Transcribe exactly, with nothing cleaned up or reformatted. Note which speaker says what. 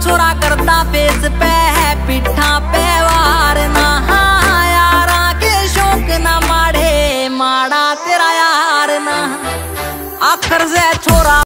Speaker 1: छोरा करता फेस पे है पिठा पे वार ना, यारा के शौक ना माड़े माड़ा तेरा यार ना। आखिर से छोरा